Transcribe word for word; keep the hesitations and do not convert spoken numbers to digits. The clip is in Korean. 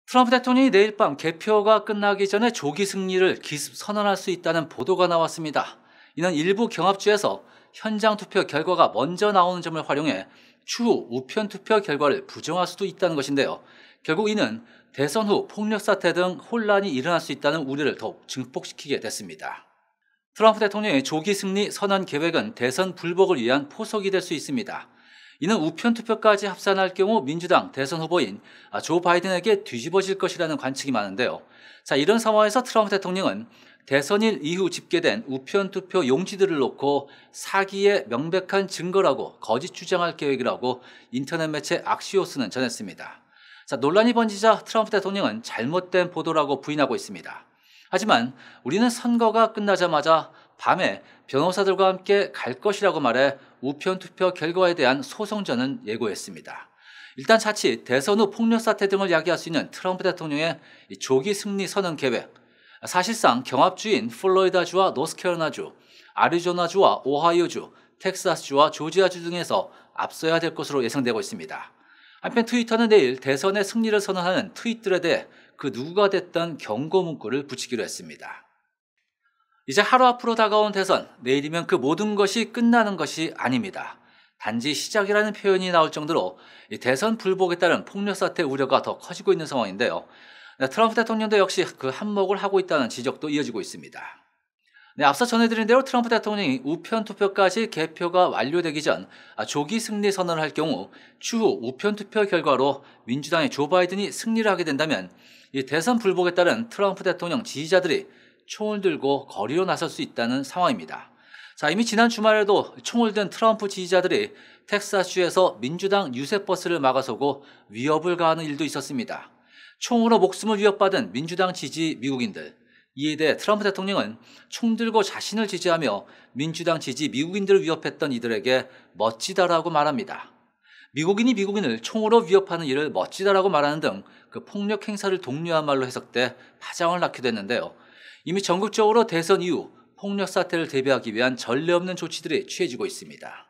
트럼프 대통령이 내일 밤 개표가 끝나기 전에 조기 승리를 기습 선언할 수 있다는 보도가 나왔습니다. 이는 일부 경합주에서 현장 투표 결과가 먼저 나오는 점을 활용해 추후 우편 투표 결과를 부정할 수도 있다는 것인데요. 결국 이는 대선 후 폭력 사태 등 혼란이 일어날 수 있다는 우려를 더욱 증폭시키게 됐습니다. 트럼프 대통령의 조기 승리 선언 계획은 대선 불복을 위한 포석이 될 수 있습니다. 이는 우편 투표까지 합산할 경우 민주당 대선 후보인 조 바이든에게 뒤집어질 것이라는 관측이 많은데요. 자, 이런 상황에서 트럼프 대통령은 대선일 이후 집계된 우편 투표 용지들을 놓고 사기의 명백한 증거라고 거짓 주장할 계획이라고 인터넷 매체 악시오스는 전했습니다. 자, 논란이 번지자 트럼프 대통령은 잘못된 보도라고 부인하고 있습니다. 하지만 우리는 선거가 끝나자마자 밤에 변호사들과 함께 갈 것이라고 말해 우편 투표 결과에 대한 소송전은 예고했습니다. 일단 자칫 대선 후 폭력 사태 등을 야기할 수 있는 트럼프 대통령의 조기 승리 선언 계획, 사실상 경합주인 플로리다주와 노스캐롤라이나주, 아리조나주와 오하이오주, 텍사스주와 조지아주 등에서 앞서야 될 것으로 예상되고 있습니다. 한편 트위터는 내일 대선의 승리를 선언하는 트윗들에 대해 그 누구가 됐던 경고 문구를 붙이기로 했습니다. 이제 하루 앞으로 다가온 대선, 내일이면 그 모든 것이 끝나는 것이 아닙니다. 단지 시작이라는 표현이 나올 정도로 대선 불복에 따른 폭력 사태 우려가 더 커지고 있는 상황인데요. 트럼프 대통령도 역시 그 한몫을 하고 있다는 지적도 이어지고 있습니다. 네, 앞서 전해드린 대로 트럼프 대통령이 우편 투표까지 개표가 완료되기 전 조기 승리 선언을 할 경우 추후 우편 투표 결과로 민주당의 조 바이든이 승리를 하게 된다면 이 대선 불복에 따른 트럼프 대통령 지지자들이 총을 들고 거리로 나설 수 있다는 상황입니다. 자, 이미 지난 주말에도 총을 든 트럼프 지지자들이 텍사스주에서 민주당 유세버스를 막아서고 위협을 가하는 일도 있었습니다. 총으로 목숨을 위협받은 민주당 지지 미국인들, 이에 대해 트럼프 대통령은 총 들고 자신을 지지하며 민주당 지지 미국인들을 위협했던 이들에게 멋지다라고 말합니다. 미국인이 미국인을 총으로 위협하는 일을 멋지다라고 말하는 등 그 폭력 행사를 독려한 말로 해석돼 파장을 낳기도 했는데요. 이미 전국적으로 대선 이후 폭력 사태를 대비하기 위한 전례 없는 조치들이 취해지고 있습니다.